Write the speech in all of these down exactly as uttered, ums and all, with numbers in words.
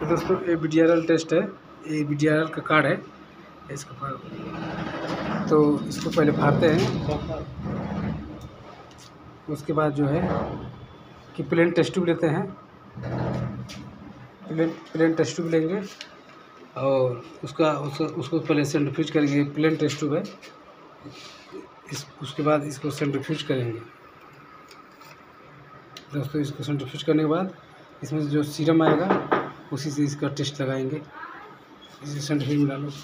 तो दोस्तों ये B D R L test है, ये बी डी आर एल का कार्ड है इसका फाड़। तो इसको पहले फाड़ते हैं, उसके बाद जो है कि प्लेन टेस्ट ट्यूब लेते हैं, प्लेन प्लेन टेस्ट ट्यूब लेंगे और उसका उसको उसको पहले सेंट्रीफ्यूज करेंगे। प्लेन टेस्ट ट्यूब है इस, उसके बाद इसको सेंट्रीफ्यूज करेंगे दोस्तों। इसको सेंट्रीफ्यूज करने के बाद इसमें जो सीरम आएगा उसी से इसका टेस्ट लगाएंगे। इसे सेंट्रीफ्यूज में डालो,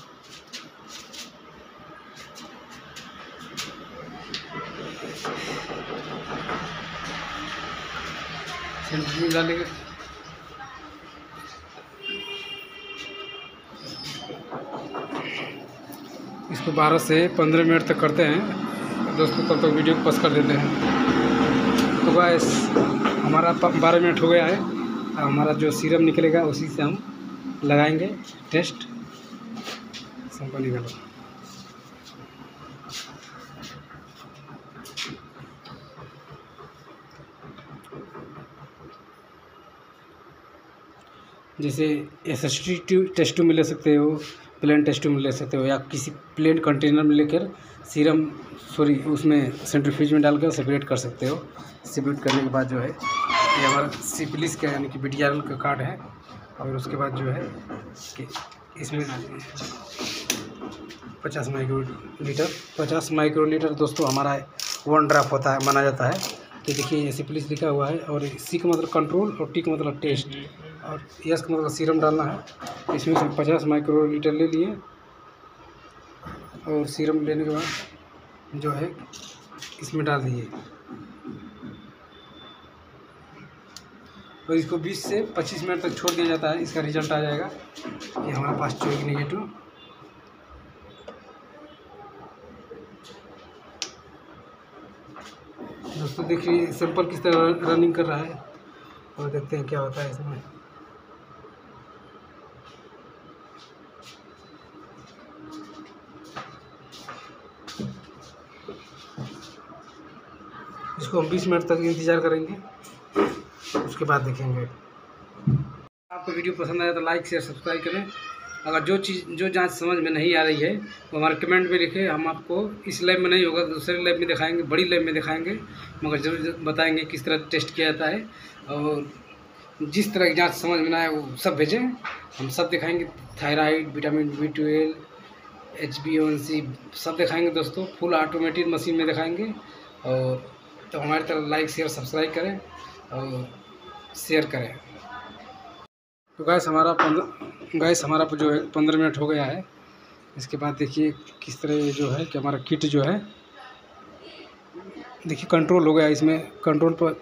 सेंट्रीफ्यूज डालेंगे। इसको बारह से पंद्रह मिनट तक करते हैं दोस्तों, तब तक वीडियो को पॉज कर देते हैं। तो गाइस हमारा बारह मिनट हो गया है, हमारा जो सीरम निकलेगा उसी से हम लगाएंगे टेस्ट। सैंपल निकालो, जैसे S S T test tube में ले सकते हो, प्लेन टेस्ट ट्यूब में ले सकते हो, या किसी प्लेन कंटेनर में लेकर सीरम सॉरी उसमें सेंट्रीफ्यूज में डालकर सेपरेट कर सकते हो। सेपरेट करने के बाद जो है ये हमारा सिफिलिस का यानी कि बी डी आर एल का कार्ड है। और उसके बाद जो है कि इसमें पचास माइक्रो लीटर पचास माइक्रो लीटर दोस्तों हमारा वन ड्रॉप होता है, माना जाता है। तो देखिए ये सिफिलिस लिखा हुआ है, और सी का मतलब कंट्रोल और टी का मतलब टेस्ट और एस का मतलब सीरम डालना है। इसमें से पचास माइक्रो लीटर ले लिए और सीरम लेने के बाद जो है इसमें डाल दिए और इसको बीस से पच्चीस मिनट तक छोड़ दिया जाता है। इसका रिजल्ट आ जाएगा कि हमारे पास चोइक नेगेटिव। दोस्तों देखिए सैंपल किस तरह रनिंग कर रहा है और देखते हैं क्या होता है इसमें। इसको हम बीस मिनट तक इंतज़ार करेंगे, उसके बाद देखेंगे। आपको वीडियो पसंद आया तो लाइक शेयर सब्सक्राइब करें। अगर जो चीज़ जो जांच समझ में नहीं आ रही है वो हमारे कमेंट में लिखें, हम आपको इस लैब में नहीं होगा दूसरे लैब में दिखाएंगे, बड़ी लैब में दिखाएंगे, मगर ज़रूर बताएंगे किस तरह टेस्ट किया जाता है। और जिस तरह की जाँच समझ में ना आए वो सब भेजें, हम सब दिखाएँगे। Thyroid, vitamin B twelve, H B one C सब दिखाएँगे दोस्तों, फुल ऑटोमेटिक मशीन में दिखाएँगे। और तो हमारी तरफ लाइक शेयर सब्सक्राइब करें और शेयर करें। तो गैस हमारा पंद्रह गैस हमारा जो है पंद्रह मिनट हो गया है। इसके बाद देखिए किस तरह ये जो है कि हमारा किट जो है देखिए कंट्रोल हो गया। इसमें कंट्रोल पर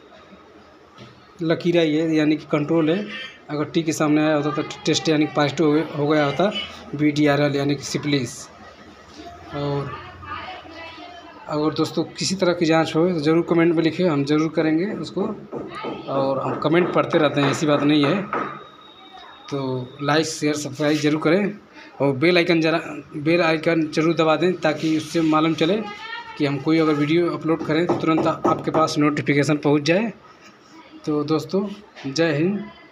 लकीर आई है यानी कि कंट्रोल है। अगर टी के सामने आया होता तो टेस्ट यानी कि पॉजिटिव हो गया होता, बी डी आर एल यानी कि सिफिलिस। और अगर दोस्तों किसी तरह की जांच हो तो ज़रूर कमेंट में लिखिए, हम ज़रूर करेंगे उसको। और हम कमेंट पढ़ते रहते हैं, ऐसी बात नहीं है। तो लाइक शेयर सब्सक्राइब जरूर करें और बेल आइकन जरा बेल आइकन जरूर दबा दें ताकि उससे मालूम चले कि हम कोई अगर वीडियो अपलोड करें तो तुरंत आपके पास नोटिफिकेशन पहुंच जाए। तो दोस्तों जय हिंद।